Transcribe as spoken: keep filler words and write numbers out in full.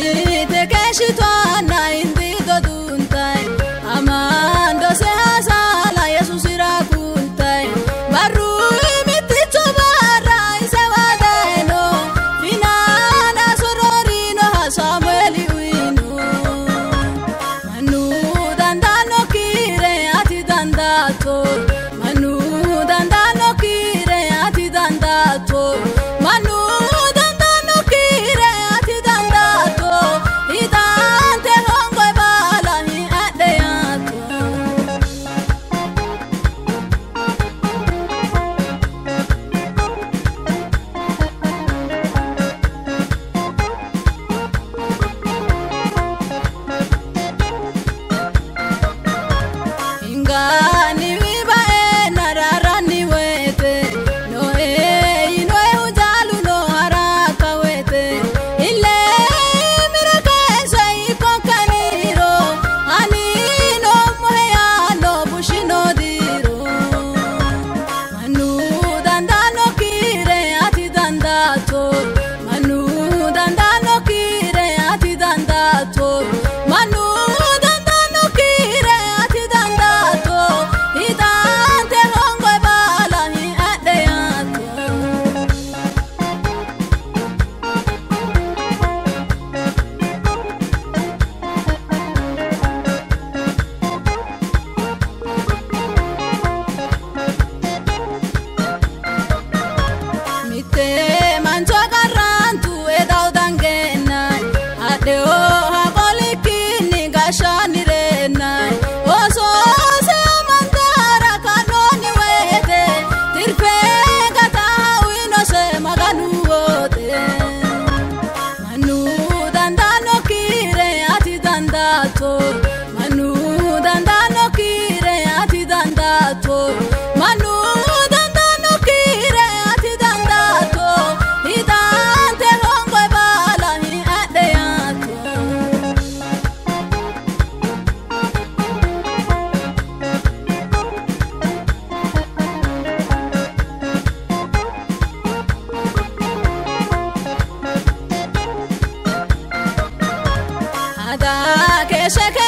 Demekech tuana indi doduntai amando se hasala Jesus irakuntai baru mitito bara se wadeno finana sororino Samueli winu manu dandano kire ati dandato manu dandano kire ati dandato manu dandano kire ati dandato idante hongo bala hi adeato ingani viva enararani wete no e no e ujalu no haraka wete ile miraka sai pokaniro ani no moya no bushino diro manu dandano kire ati dandato manu dandano kire ati dandato manu dandano kire ati dandato idante hongo bala hi adeato Mitte manjo garantu e daudangena adeo hakolikini gashani renai oso se amantara kanoni wete tirpe gata wino se maganu wote manu dandano kire ati dandato manu dandano kire ati dandato manu dandano kire ati dandato idante hongo bala hi adeato ada keshe